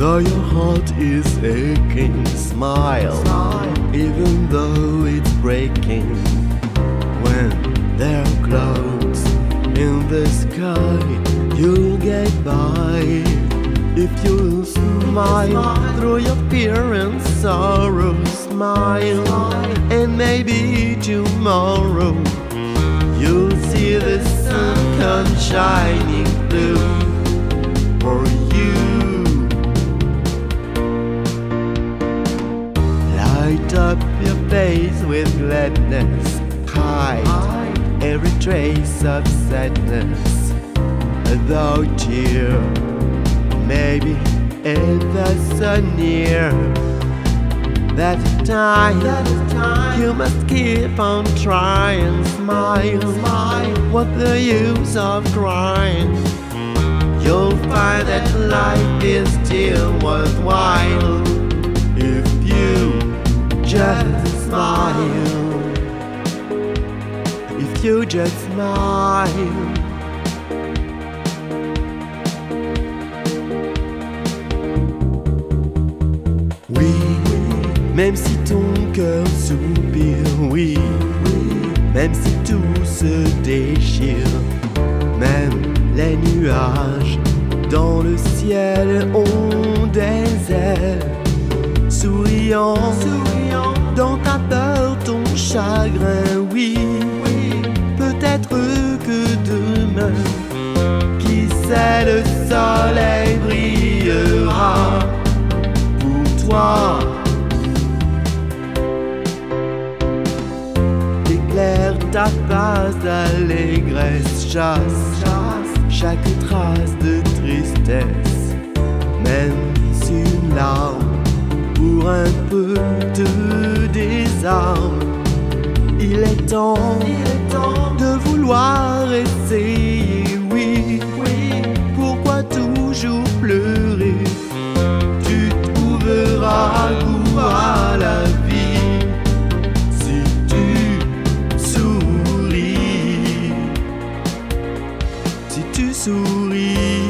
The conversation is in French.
Though your heart is aching, smile, even though it's breaking. When there are clouds in the sky, you'll get by. If you smile through your fear and sorrow, smile, and maybe tomorrow you'll see the sun come shining through for you. Light up your face with gladness, hide every trace of sadness. Though tear, maybe if the sun near, that time you must keep on trying. Smile, what the use of crying? You'll find that life is still worthwhile if you just smile. If you just smile. Oui, même si ton cœur soupire, oui, même si tout se déchire, même les nuages dans le ciel ont des ailes, souriant dans ta peur, ton chagrin, oui, peut-être que demain, qui sait, le soleil brillera pour toi. Éclaire ta face d'allégresse, chasse chaque trace de tristesse, même si une larme pour un peu de désarme. Il est temps de vouloir essayer, oui, pourquoi toujours pleurer? Tu trouveras goût à la vie si tu souris, si tu souris.